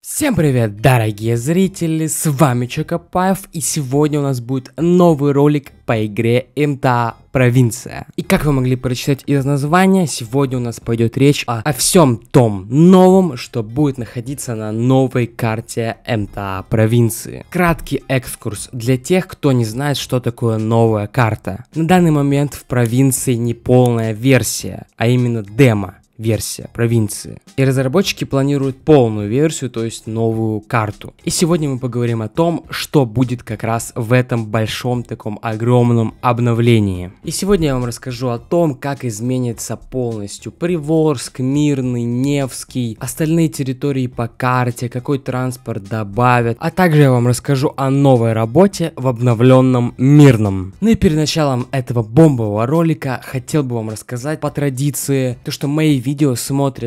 Всем привет, дорогие зрители, с вами Чокопаев, и сегодня у нас будет новый ролик по игре МТА Провинция. И как вы могли прочитать из названия, сегодня у нас пойдет речь о всем том новом, что будет находиться на новой карте МТА Провинции. Краткий экскурс для тех, кто не знает, что такое новая карта. На данный момент в провинции не полная версия, а именно демо. Версия провинции. И разработчики планируют полную версию, то есть новую карту. И сегодня мы поговорим о том, что будет как раз в этом большом таком огромном обновлении. И сегодня я вам расскажу о том, как изменится полностью Приволжск, Мирный, Невский, остальные территории по карте, какой транспорт добавят. А также я вам расскажу о новой работе в обновленном Мирном. Ну и перед началом этого бомбового ролика хотел бы вам рассказать по традиции, то что мои видео смотрят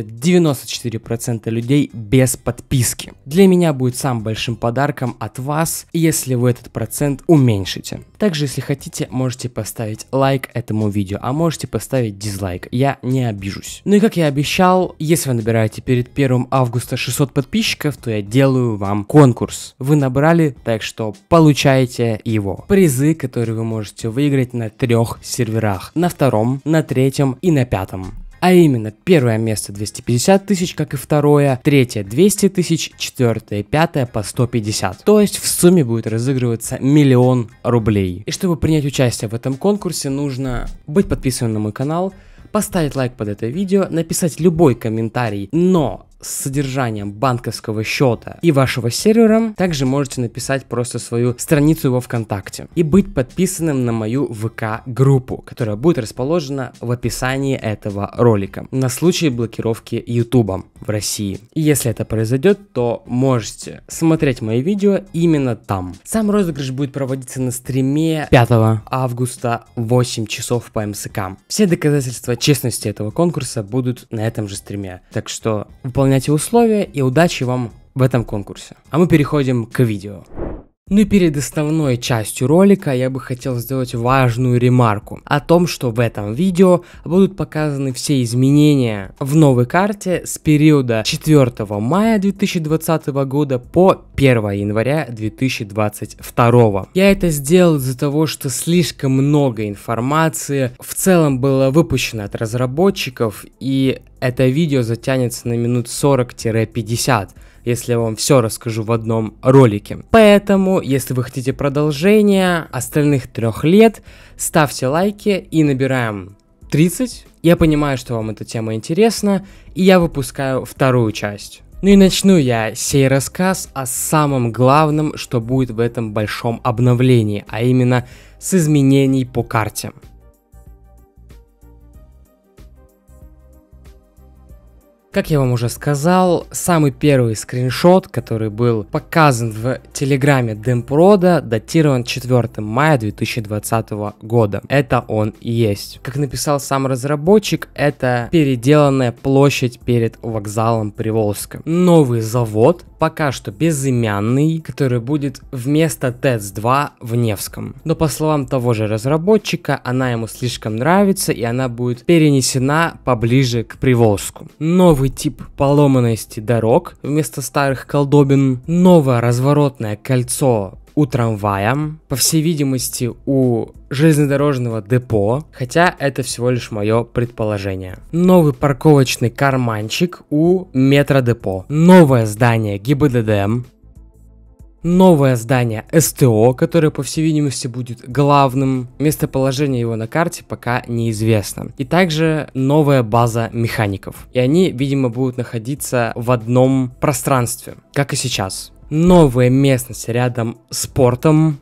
94% людей без подписки. Для меня будет самым большим подарком от вас, если вы этот процент уменьшите. Также, если хотите, можете поставить лайк этому видео, а можете поставить дизлайк, я не обижусь. Ну и как я обещал, если вы набираете перед 1 августа 600 подписчиков, то я делаю вам конкурс. Вы набрали, так что получаете его. Призы, которые вы можете выиграть на 3 серверах. На 2, на 3 и на 5. А именно, первое место 250 тысяч, как и второе, третье 200 тысяч, четвертое и пятое по 150. То есть в сумме будет разыгрываться 1 000 000 рублей. И чтобы принять участие в этом конкурсе, нужно быть подписанным на мой канал, поставить лайк под это видео, написать любой комментарий, но с содержанием банковского счета и вашего сервера. Также можете написать просто свою страницу во ВКонтакте и быть подписанным на мою ВК-группу, которая будет расположена в описании этого ролика на случай блокировки YouTube в России. И если это произойдет, то можете смотреть мои видео именно там. Сам розыгрыш будет проводиться на стриме 5 августа в 8 часов по МСК. Все доказательства честности этого конкурса будут на этом же стриме. Так что выполняйте условия и удачи вам в этом конкурсе. А мы переходим к видео. Ну и перед основной частью ролика я бы хотел сделать важную ремарку о том, что в этом видео будут показаны все изменения в новой карте с периода 4 мая 2020 года по 1 января 2022. Я это сделал из-за того, что слишком много информации в целом было выпущено от разработчиков, и это видео затянется на минут 40-50. Если я вам все расскажу в одном ролике. Поэтому, если вы хотите продолжение остальных 3 лет, ставьте лайки и набираем 30. Я понимаю, что вам эта тема интересна, и я выпускаю 2 часть. Ну и начну я сей рассказ о самом главном, что будет в этом большом обновлении, а именно с изменений по карте. Как я вам уже сказал, самый первый скриншот, который был показан в телеграме Демпрода, датирован 4 мая 2020 года. Это он и есть. Как написал сам разработчик, это переделанная площадь перед вокзалом Приволжска. Новый завод, пока что безымянный, который будет вместо ТЭЦ-2 в Невском. Но по словам того же разработчика, она ему слишком нравится, и она будет перенесена поближе к Приволжску. Новый тип поломанности дорог вместо старых колдобин, новое разворотное кольцо у трамвая, по всей видимости у железнодорожного депо, хотя это всего лишь мое предположение. Новый парковочный карманчик у метродепо, новое здание ГИБДД, новое здание СТО, которое, по всей видимости, будет главным. Местоположение его на карте пока неизвестно. И также новая база механиков. И они, видимо, будут находиться в одном пространстве, как и сейчас. Новая местность рядом с портом.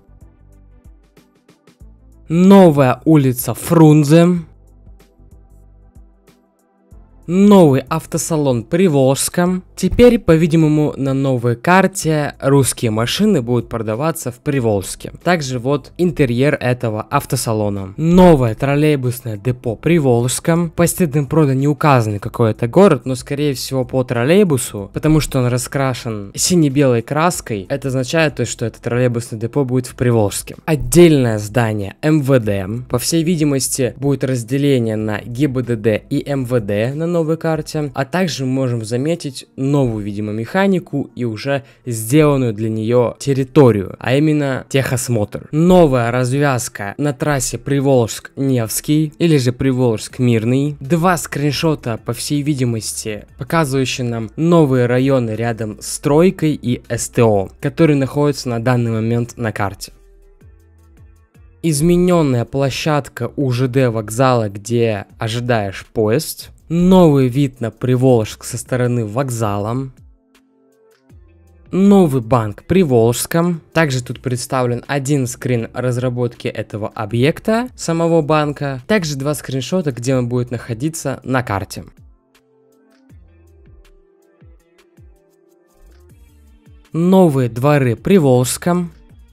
Новая улица Фрунзе. Новый автосалон Приволжска. Теперь, по-видимому, на новой карте русские машины будут продаваться в Приволжске. Также вот интерьер этого автосалона. Новое троллейбусное депо Приволжска. По статьям прода не указано, какой это город, но скорее всего по троллейбусу, потому что он раскрашен сине-белой краской. Это означает, что это троллейбусное депо будет в Приволжске. Отдельное здание МВД. По всей видимости, будет разделение на ГИБДД и МВД на новой карте. А также мы можем заметить новую, видимо, механику и уже сделанную для нее территорию, а именно техосмотр. Новая развязка на трассе Приволжск-Невский или же Приволжск-Мирный. Два скриншота, по всей видимости, показывающие нам новые районы рядом с Тройкой и СТО, которые находятся на данный момент на карте. Измененная площадка у ЖД вокзала, где ожидаешь поезд. Новый вид на Приволжск со стороны вокзала. Новый банк Приволжском. Также тут представлен один скрин разработки этого объекта, самого банка. Также два скриншота, где он будет находиться на карте. Новые дворы Приволжском.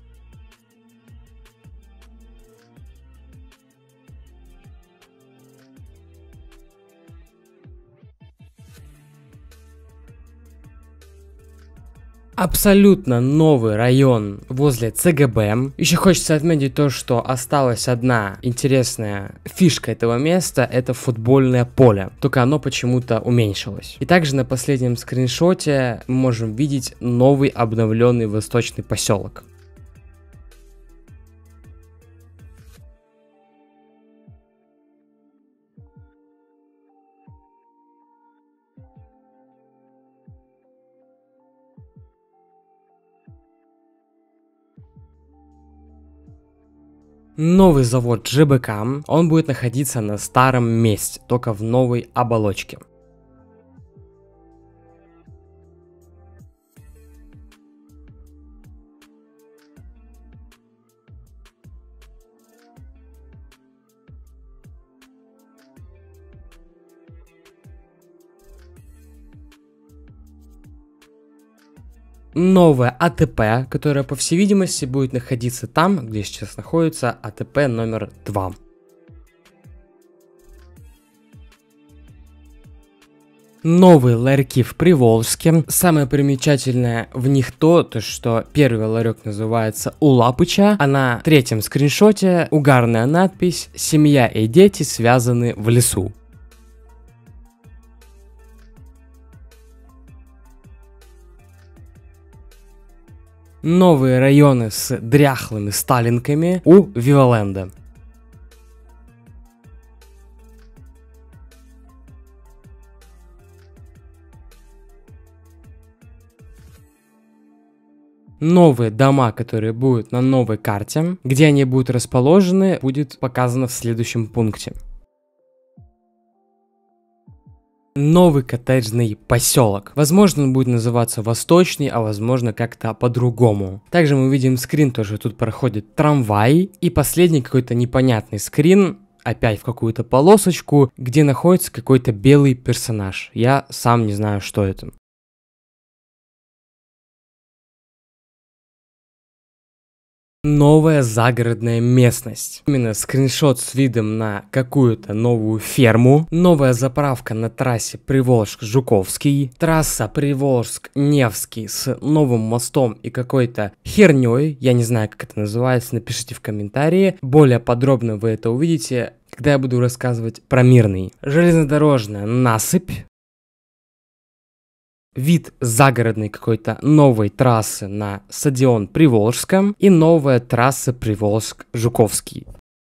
Абсолютно новый район возле ЦГБ. Еще хочется отметить то, что осталась одна интересная фишка этого места, это футбольное поле, только оно почему-то уменьшилось. И также на последнем скриншоте мы можем видеть новый обновленный восточный поселок. Новый завод ЖБК, он будет находиться на старом месте, только в новой оболочке. Новое АТП, которое, по всей видимости, будет находиться там, где сейчас находится АТП номер 2. Новые ларьки в Приволжске. Самое примечательное в них то, что первый ларек называется У Лапыча, а на третьем скриншоте угарная надпись «Семья и дети связаны в лесу». Новые районы с дряхлыми сталинками у Виваленда. Новые дома, которые будут на новой карте, где они будут расположены, будет показано в следующем пункте. Новый коттеджный поселок. Возможно, он будет называться Восточный, а возможно как-то по-другому. Также мы видим скрин, тоже тут проходит трамвай. И последний какой-то непонятный скрин, опять в какую-то полосочку, где находится какой-то белый персонаж. Я сам не знаю, что это. Новая загородная местность. Именно скриншот с видом на какую-то новую ферму. Новая заправка на трассе Приволжск-Жуковский. Трасса Приволжск-Невский с новым мостом и какой-то херней. Я не знаю, как это называется, напишите в комментарии. Более подробно вы это увидите, когда я буду рассказывать про Мирный. Железнодорожная насыпь. Вид загородной какой-то новой трассы на стадион Приволжском и новая трасса Приволжск-Жуковский.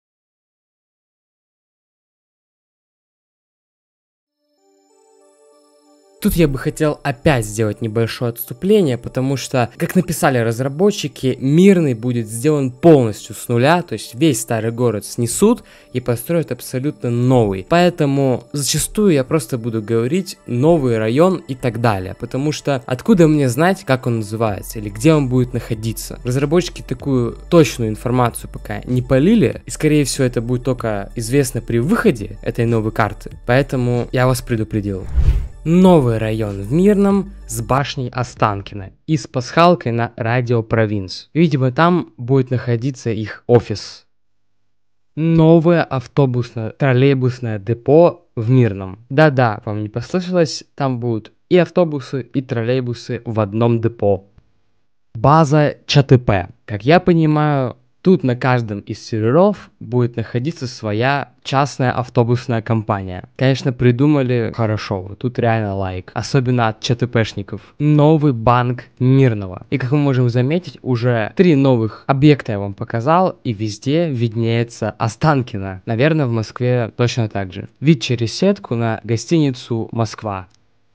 Тут я бы хотел опять сделать небольшое отступление, потому что, как написали разработчики, Мирный будет сделан полностью с нуля, то есть весь старый город снесут и построят абсолютно новый. Поэтому зачастую я просто буду говорить новый район и так далее, потому что откуда мне знать, как он называется или где он будет находиться? Разработчики такую точную информацию пока не полили, и скорее всего это будет только известно при выходе этой новой карты, поэтому я вас предупредил. Новый район в Мирном с башней Останкино и с пасхалкой на Радио Провинс. Видимо, там будет находиться их офис. Новое автобусно-троллейбусное депо в Мирном. Да-да, вам не послышалось, там будут и автобусы, и троллейбусы в одном депо. База ЧТП. Как я понимаю, Тут на каждом из серверов будет находиться своя частная автобусная компания. Конечно, придумали хорошо, вот тут реально лайк, особенно от ЧТПшников. Новый банк Мирного. И как мы можем заметить, уже 3 новых объекта я вам показал, и везде виднеется Останкино. Наверное, в Москве точно так же. Вид через сетку на гостиницу Москва.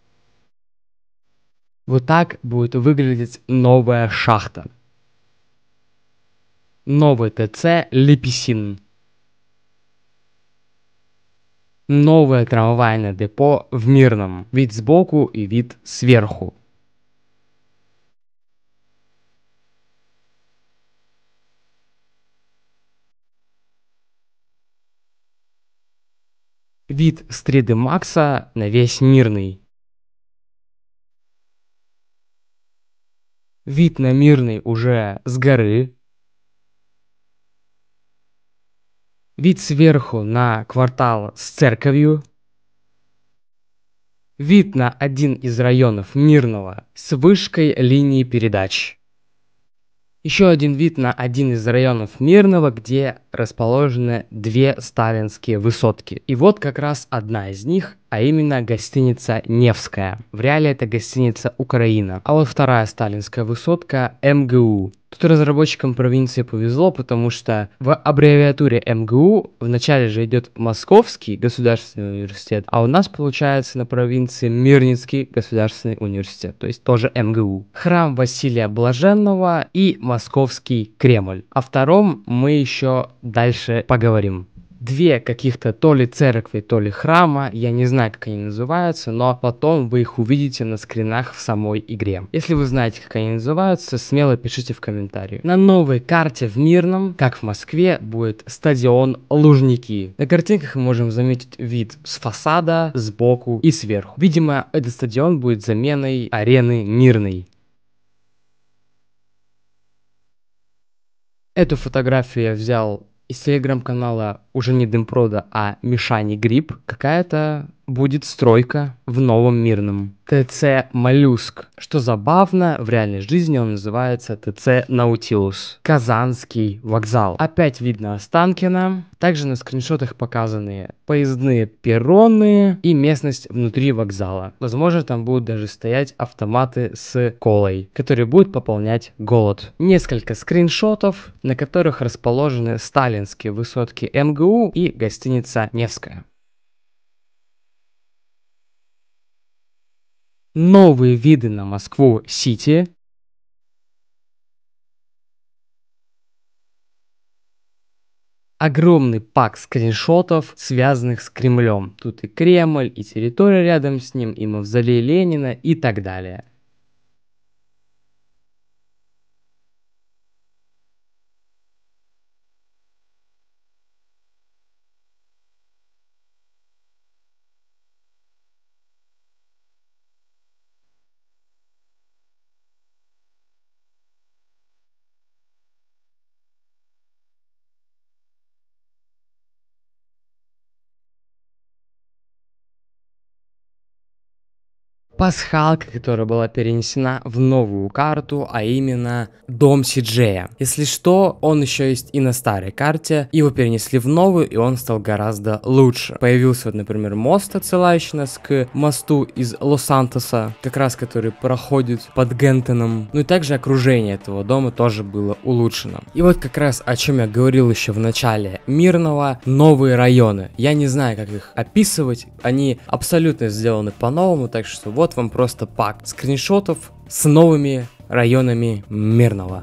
Вот так будет выглядеть новая шахта. Новый ТЦ Лепесин. Новое трамвайное депо в Мирном. Вид сбоку и вид сверху. Вид с 3D Max на весь Мирный. Вид на Мирный уже с горы. Вид сверху на квартал с церковью. Вид на один из районов Мирного с вышкой линии передач. Еще один вид на один из районов Мирного, где расположены 2 сталинские высотки. И вот как раз одна из них, а именно гостиница Невская. В реале это гостиница Украина. А вот вторая сталинская высотка МГУ. Тут разработчикам провинции повезло, потому что в аббревиатуре МГУ вначале же идет Московский государственный университет, а у нас получается на провинции Мирницкий государственный университет, то есть тоже МГУ. Храм Василия Блаженного и Московский Кремль. О втором мы еще дальше поговорим. 2 каких-то то ли церкви, то ли храма, я не знаю, как они называются, но потом вы их увидите на скринах в самой игре. Если вы знаете, как они называются, смело пишите в комментарии. На новой карте в Мирном, как в Москве, будет стадион Лужники. На картинках мы можем заметить вид с фасада, сбоку и сверху. Видимо, этот стадион будет заменой арены Мирной. Эту фотографию я взял из телеграм-канала уже не Дымпрода, а Мишани Гриб. Какая-то будет стройка в Новом Мирном. ТЦ Моллюск. Что забавно, в реальной жизни он называется ТЦ Наутилус. Казанский вокзал. Опять видно Останкино. Также на скриншотах показаны поездные перроны и местность внутри вокзала. Возможно, там будут даже стоять автоматы с колой, которые будут пополнять голод. Несколько скриншотов, на которых расположены сталинские высотки МГУ и гостиница Невская. Новые виды на Москву-Сити. Огромный пак скриншотов, связанных с Кремлем. Тут и Кремль, и территория рядом с ним, и мавзолей Ленина, и так далее. Пасхалка, которая была перенесена в новую карту, а именно дом Сиджея. Если что, он еще есть и на старой карте, его перенесли в новую, и он стал гораздо лучше. Появился вот, например, мост, отсылающий нас к мосту из Лос-Сантоса, как раз который проходит под Гентоном. Ну и также окружение этого дома тоже было улучшено. И вот как раз о чем я говорил еще в начале Мирного, новые районы. Я не знаю, как их описывать, они абсолютно сделаны по-новому, так что вот вам просто пак скриншотов с новыми районами Мирного.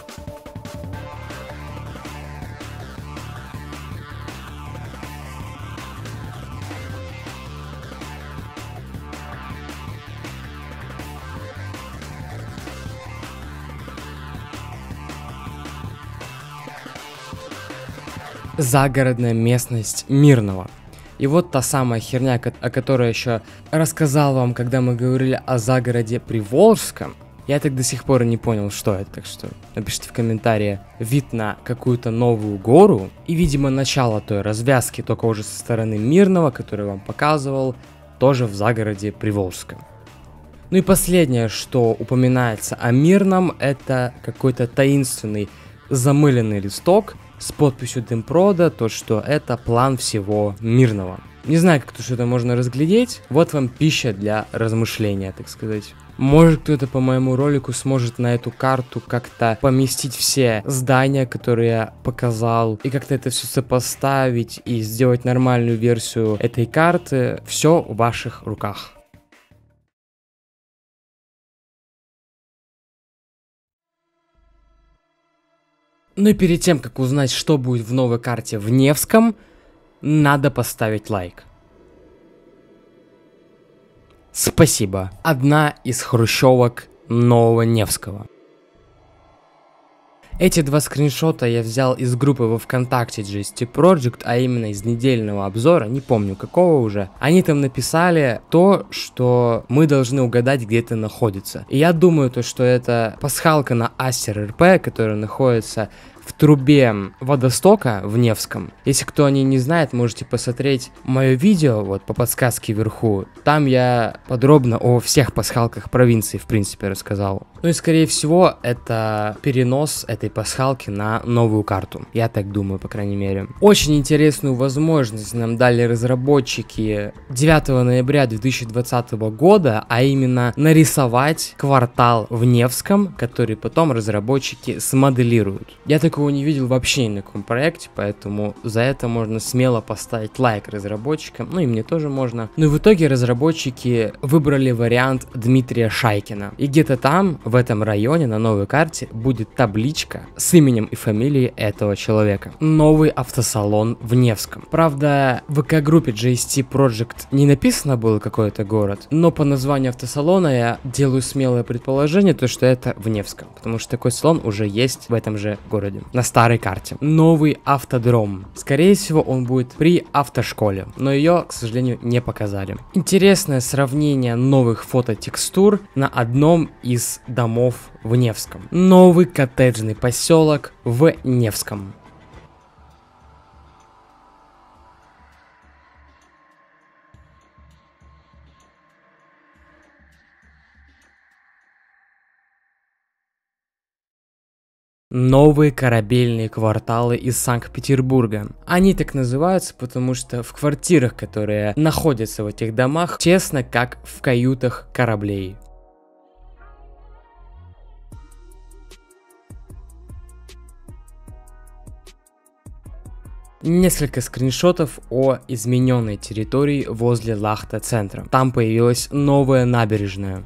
Загородная местность Мирного. И вот та самая херня, о которой я еще рассказал вам, когда мы говорили о загороде Приволжском. Я так до сих пор не понял, что это, так что напишите в комментарии вид на какую-то новую гору. И, видимо, начало той развязки, только уже со стороны Мирного, который я вам показывал, тоже в загороде Приволжском. Ну и последнее, что упоминается о Мирном, это какой-то таинственный замыленный листок с подписью Демпрода, то что это план всего мирного. Не знаю, как тут что-то можно разглядеть, вот вам пища для размышления, так сказать. Может, кто-то по моему ролику сможет на эту карту как-то поместить все здания, которые я показал, и как-то это все сопоставить и сделать нормальную версию этой карты. Все в ваших руках. Ну и перед тем, как узнать, что будет в новой карте в Невском, надо поставить лайк. Спасибо. Одна из хрущевок Нового Невского. Эти два скриншота я взял из группы во ВКонтакте GST Project, а именно из недельного обзора, не помню какого уже. Они там написали то, что мы должны угадать, где это находится. И я думаю, то, что это пасхалка на Астер РП, которая находится в трубе водостока в Невском. Если кто о ней не знает, можете посмотреть мое видео, вот по подсказке вверху. Там я подробно о всех пасхалках провинции, в принципе, рассказал. Ну и скорее всего, это перенос этой пасхалки на новую карту. Я так думаю, по крайней мере. Очень интересную возможность нам дали разработчики 9 ноября 2020 года, а именно нарисовать квартал в Невском, который потом разработчики смоделируют. Я такого не видел вообще ни на каком проекте, поэтому за это можно смело поставить лайк разработчикам, ну и мне тоже можно. Ну и в итоге разработчики выбрали вариант Дмитрия Шайкина. И где-то там, в этом районе, на новой карте, будет табличка с именем и фамилией этого человека. Новый автосалон в Невском. Правда, в ВК-группе GST Project не написано было какой-то город, но по названию автосалона я делаю смелое предположение, то что это в Невском, потому что такой салон уже есть в этом же городе. На старой карте. Новый автодром. Скорее всего, он будет при автошколе, но ее, к сожалению, не показали. Интересное сравнение новых фототекстур на одном из домов в Невском. Новый коттеджный поселок в Невском. Новые корабельные кварталы из Санкт-Петербурга. Они так называются, потому что в квартирах, которые находятся в этих домах, честно, как в каютах кораблей. Несколько скриншотов о измененной территории возле Лахта-центра. Там появилась новая набережная.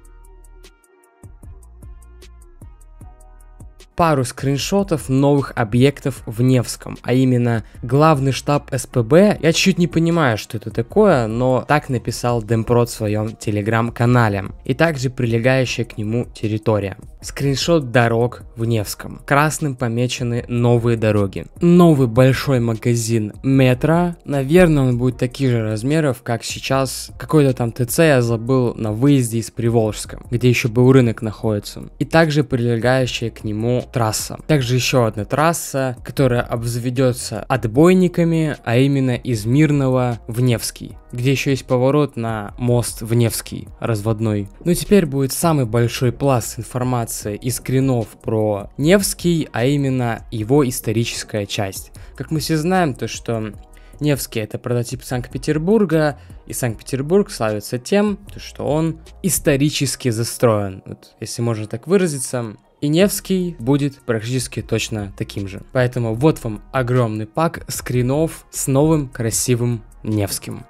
Пару скриншотов новых объектов в Невском, а именно главный штаб СПБ. Я чуть не понимаю, что это такое, но так написал Демпрод в своем телеграм-канале. И также прилегающая к нему территория. Скриншот дорог в Невском. Красным помечены новые дороги. Новый большой магазин Метро. Наверное, он будет таких же размеров, как сейчас какой-то там ТЦ, я забыл, на выезде из Приволжска, где еще был рынок находится. И также прилегающая к нему трасса. Также еще одна трасса, которая обзаведется отбойниками, а именно из Мирного в Невский, где еще есть поворот на мост в Невский, разводной. Ну теперь будет самый большой пласт информации и скринов про Невский, а именно его историческая часть. Как мы все знаем, то что Невский — это прототип Санкт-Петербурга, и Санкт-Петербург славится тем, что он исторически застроен, вот, если можно так выразиться. И Невский будет практически точно таким же. Поэтому вот вам огромный пак скринов с новым красивым Невским.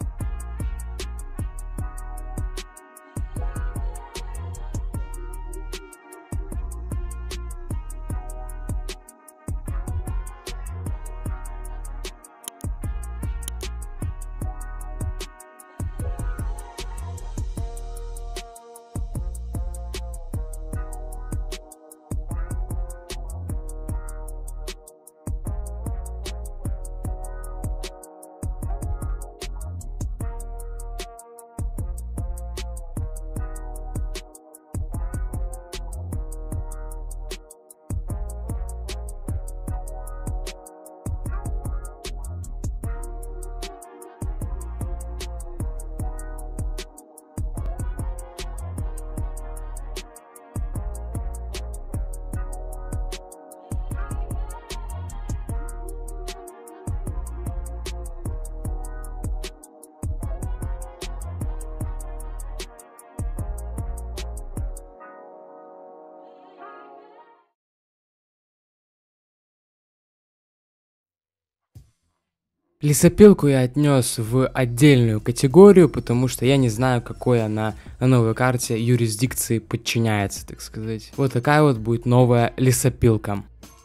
Лесопилку я отнес в отдельную категорию, потому что я не знаю, какой она на новой карте юрисдикции подчиняется, так сказать. Вот такая вот будет новая лесопилка.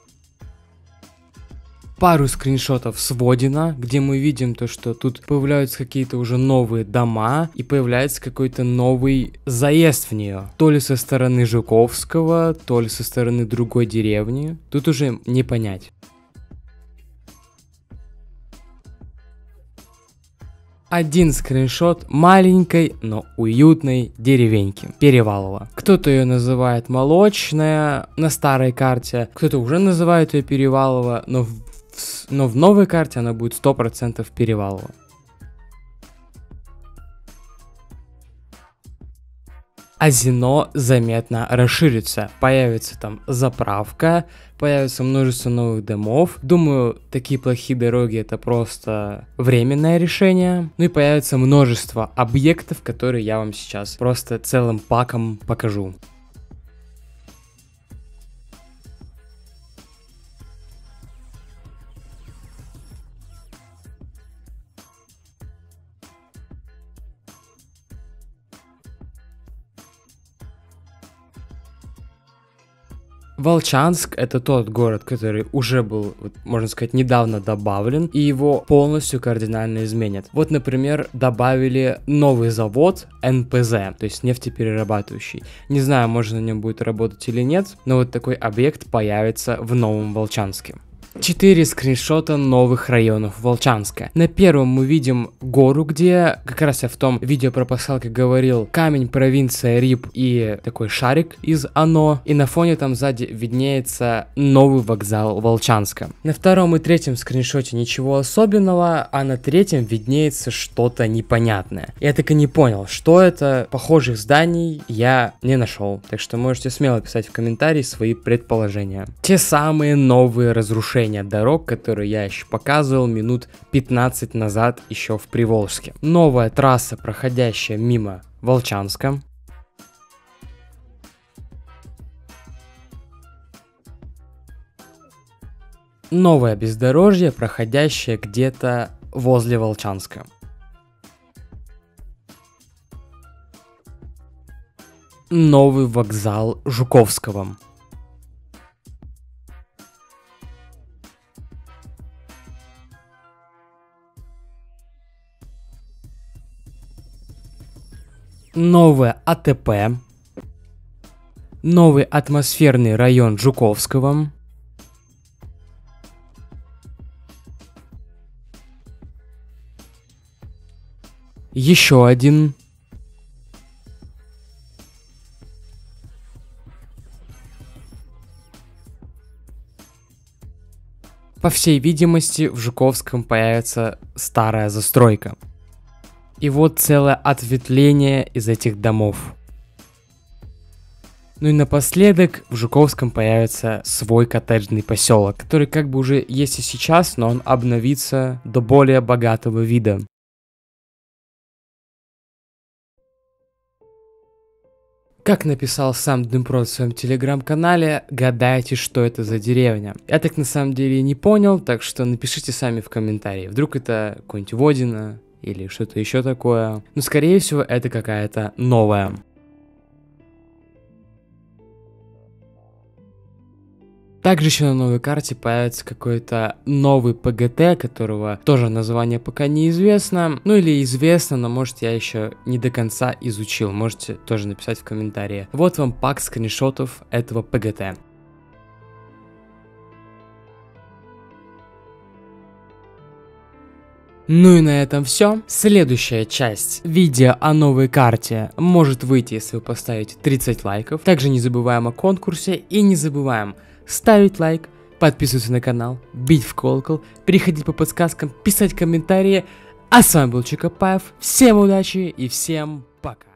Пару скриншотов с Водина, где мы видим то, что тут появляются какие-то уже новые дома и появляется какой-то новый заезд в нее. То ли со стороны Жуковского, то ли со стороны другой деревни. Тут уже не понять. Один скриншот маленькой, но уютной деревеньки Перевалово. Кто-то ее называет Молочная на старой карте, кто-то уже называет ее Перевалово, но в новой карте она будет 100% Перевалово. Азино заметно расширится, появится там заправка, появится множество новых домов. Думаю, такие плохие дороги это просто временное решение. Ну и появится множество объектов, которые я вам сейчас просто целым паком покажу. Волчанск — это тот город, который уже был, можно сказать, недавно добавлен, и его полностью кардинально изменят. Вот, например, добавили новый завод НПЗ, то есть нефтеперерабатывающий. Не знаю, можно на нем будет работать или нет, но вот такой объект появится в Новом Волчанске. 4 скриншота новых районов Волчанска. На первом мы видим гору, где, как раз я в том видео про пасхалки говорил, камень, провинция, Рип и такой шарик из Оно. И на фоне там сзади виднеется новый вокзал Волчанска. На втором и третьем скриншоте ничего особенного, а на третьем виднеется что-то непонятное. Я так и не понял, что это. Похожих зданий я не нашел. Так что можете смело писать в комментарии свои предположения. Те самые новые разрушения дорог, которые я еще показывал минут 15 назад еще в Приволжске. Новая трасса, проходящая мимо Волчанска. Новое бездорожье, проходящее где-то возле Волчанска. Новый вокзал Жуковского. Новое АТП, новый атмосферный район Жуковского, еще один, по всей видимости в Жуковском появится старая застройка. И вот целое ответвление из этих домов. Ну и напоследок в Жуковском появится свой коттеджный поселок, который как бы уже есть и сейчас, но он обновится до более богатого вида. Как написал сам Дымпрод в своем телеграм-канале, гадайте, что это за деревня. Я так на самом деле не понял, так что напишите сами в комментарии. Вдруг это какой-нибудь Водина или что-то еще такое. Но скорее всего это какая-то новая. Также еще на новой карте появится какой-то новый ПГТ, которого тоже название пока неизвестно. Ну или известно, но может я еще не до конца изучил. Можете тоже написать в комментарии. Вот вам пак скриншотов этого ПГТ. Ну и на этом все. Следующая часть видео о новой карте может выйти, если вы поставите 30 лайков. Также не забываем о конкурсе и не забываем ставить лайк, подписываться на канал, бить в колокол, переходить по подсказкам, писать комментарии. А с вами был Чикопаев. Всем удачи и всем пока.